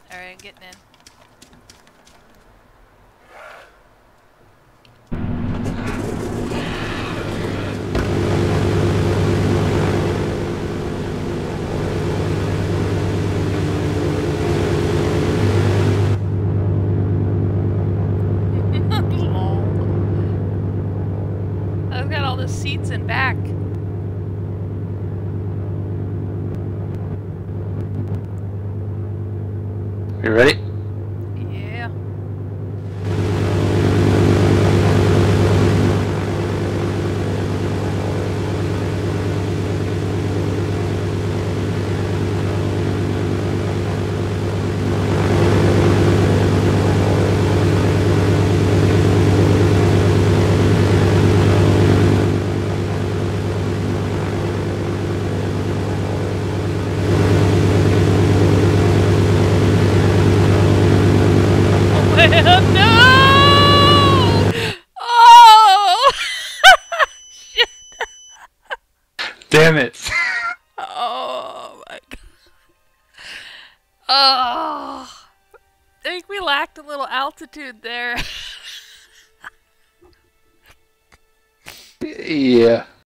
Alright, I'm getting in. I've got all the seats in back. You ready? Yeah. No! Oh! Shit. Damn it! Oh my god. Oh. I think we lacked a little altitude there. Yeah.